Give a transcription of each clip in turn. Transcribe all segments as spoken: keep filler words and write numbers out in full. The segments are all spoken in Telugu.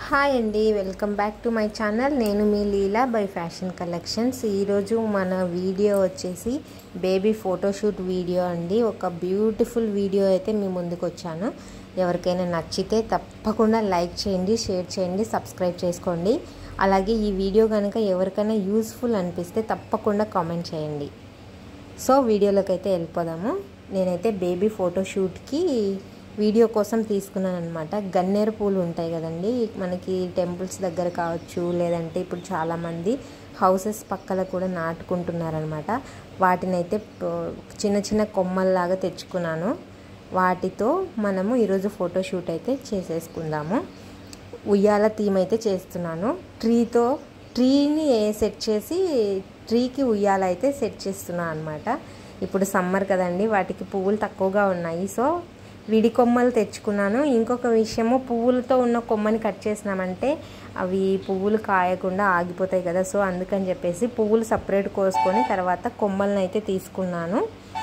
హాయ్ అండి, welcome back to my channel. నేను మీ లీలా బై ఫ్యాషన్ కలెక్షన్స్. ఈరోజు మన వీడియో వచ్చేసి బేబీ ఫోటోషూట్ వీడియో అండి. ఒక బ్యూటిఫుల్ వీడియో అయితే మీ ముందుకు వచ్చాను. ఎవరికైనా నచ్చితే తప్పకుండా లైక్ చేయండి, షేర్ చేయండి, సబ్స్క్రైబ్ చేసుకోండి. అలాగే ఈ వీడియో కనుక ఎవరికైనా యూస్ఫుల్ అనిపిస్తే తప్పకుండా కామెంట్ చేయండి. సో వీడియోలోకి అయితే వెళ్ళిపోదాము. నేనైతే బేబీ ఫోటోషూట్కి వీడియో కోసం తీసుకున్నాను అనమాట. గన్నేరు పూలు ఉంటాయి కదండి, మనకి టెంపుల్స్ దగ్గర కావచ్చు, లేదంటే ఇప్పుడు చాలామంది హౌసెస్ పక్కల కూడా నాటుకుంటున్నారనమాట. వాటినైతే చిన్న చిన్న కొమ్మల్లాగా తెచ్చుకున్నాను. వాటితో మనము ఈరోజు ఫోటోషూట్ అయితే చేసేసుకుందాము. ఉయ్యాల థీమ్ అయితే చేస్తున్నాను. ట్రీతో ట్రీని సెట్ చేసి ట్రీకి ఉయ్యాల అయితే సెట్ చేస్తున్నాను అనమాట. ఇప్పుడు సమ్మర్ కదండి, వాటికి పువ్వులు తక్కువగా ఉన్నాయి. సో విడి కొమ్మలు తెచ్చుకున్నాను. ఇంకొక విషయము, పువ్వులతో ఉన్న కొమ్మని కట్ చేసినామంటే అవి పువ్వులు కాయకుండా ఆగిపోతాయి కదా. సో అందుకని చెప్పేసి పువ్వులు సపరేట్ కోసుకొని తర్వాత కొమ్మలను అయితే తీసుకున్నాను.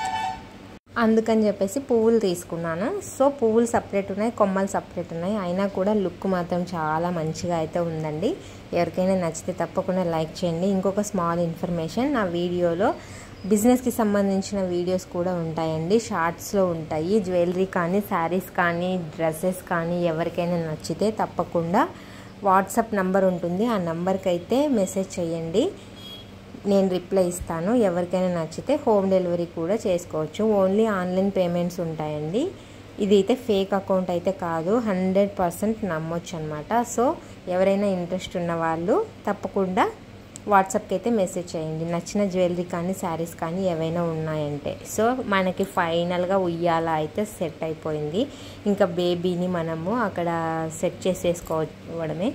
అందుకని చెప్పేసి పువ్వులు తీసుకున్నాను. సో పువ్వులు సపరేట్ ఉన్నాయి, కొమ్మలు సపరేట్ ఉన్నాయి. అయినా కూడా లుక్ మాత్రం చాలా మంచిగా అయితే ఉందండి. ఎవరికైనా నచ్చితే తప్పకుండా లైక్ చేయండి. ఇంకొక స్మాల్ ఇన్ఫర్మేషన్, నా వీడియోలో బిజినెస్కి సంబంధించిన వీడియోస్ కూడా ఉంటాయండి, షార్ట్స్లో ఉంటాయి. జ్యువెలరీ కానీ, శారీస్ కానీ, డ్రెస్సెస్ కానీ ఎవరికైనా నచ్చితే తప్పకుండా వాట్సాప్ నంబర్ ఉంటుంది. ఆ నంబర్కి అయితే మెసేజ్ చేయండి, నేను రిప్లై ఇస్తాను. ఎవరికైనా నచ్చితే హోమ్ డెలివరీ కూడా చేసుకోవచ్చు. ఓన్లీ ఆన్లైన్ పేమెంట్స్ ఉంటాయండి. ఇది అయితే ఫేక్ అకౌంట్ అయితే కాదు, హండ్రెడ్ పర్సెంట్ నమ్మొచ్చు అనమాట. సో ఎవరైనా ఇంట్రెస్ట్ ఉన్న వాళ్ళు తప్పకుండా వాట్సాప్కి అయితే మెసేజ్ చేయండి, నచ్చిన జ్యువెలరీ కానీ, శారీస్ కానీ ఏవైనా ఉన్నాయంటే. సో మనకి ఫైనల్గా ఉయ్యాల అయితే సెట్ అయిపోయింది. ఇంకా బేబీని మనము అక్కడ సెట్ చేసేసుకోవడమే.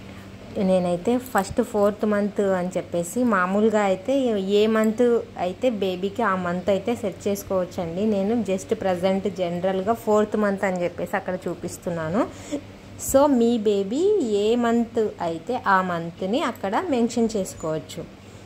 నేనైతే ఫస్ట్ ఫోర్త్ మంత్ అని చెప్పేసి, మామూలుగా అయితే ఏ మంత్ అయితే బేబీకి ఆ మంత్ అయితే సెట్ చేసుకోవచ్చండి. నేను జస్ట్ ప్రజెంట్ జనరల్గా ఫోర్త్ మంత్ అని చెప్పేసి అక్కడ చూపిస్తున్నాను. సో మీ బేబీ ఏ మంత్ అయితే ఆ మంత్ని అక్కడ మెన్షన్ చేసుకోవచ్చు.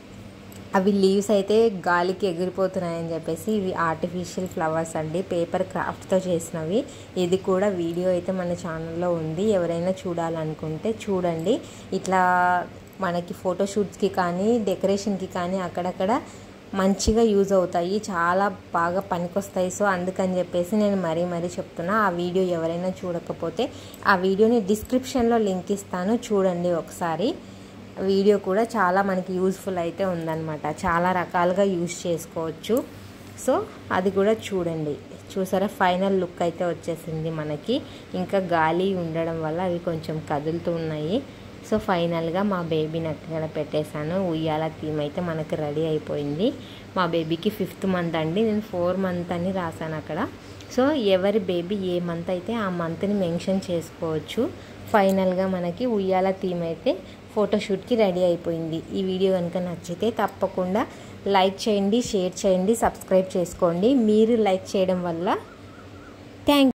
అవి లీవ్స్ అయితే గాలికి ఎగిరిపోతున్నాయని చెప్పేసి ఇవి ఆర్టిఫిషియల్ ఫ్లవర్స్ అండి, పేపర్ క్రాఫ్ట్తో చేసినవి. ఇది కూడా వీడియో అయితే మన ఛానల్లో ఉంది, ఎవరైనా చూడాలనుకుంటే చూడండి. ఇట్లా మనకి ఫోటోషూట్స్కి కానీ, డెకరేషన్కి కానీ అక్కడక్కడ మంచిగా యూజ్ అవుతాయి, చాలా బాగా పనికొస్తాయి. సో అందుకని చెప్పేసి నేను మరీ మరీ చెప్తున్నా. ఆ వీడియో ఎవరైనా చూడకపోతే ఆ వీడియోని డిస్క్రిప్షన్లో లింక్ ఇస్తాను, చూడండి ఒకసారి. వీడియో కూడా చాలా మనకి యూజ్ఫుల్ అయితే ఉందన్నమాట, చాలా రకాలుగా యూజ్ చేసుకోవచ్చు. సో అది కూడా చూడండి. చూసారా, ఫైనల్ లుక్ అయితే వచ్చేసింది మనకి. ఇంకా గాలి ఉండడం వల్ల అవి కొంచెం కదులుతూ ఉన్నాయి. సో ఫైనల్గా మా బేబీని అక్కడ పెట్టేశాను. ఉయ్యాల థీమ్ అయితే మనకు రెడీ అయిపోయింది. మా బేబీకి ఫిఫ్త్ మంత్ అండి, నేను ఫోర్ మంత్ అని రాశాను అక్కడ. సో ఎవరి బేబీ ఏ మంత్ అయితే ఆ మంత్ని మెన్షన్ చేసుకోవచ్చు. ఫైనల్గా మనకి ఉయ్యాల థీమ్ అయితే ఫోటోషూట్కి రెడీ అయిపోయింది. ఈ వీడియో కనుక నచ్చితే తప్పకుండా లైక్ చేయండి, షేర్ చేయండి, సబ్స్క్రైబ్ చేసుకోండి. మీరు లైక్ చేయడం వల్ల థ్యాంక్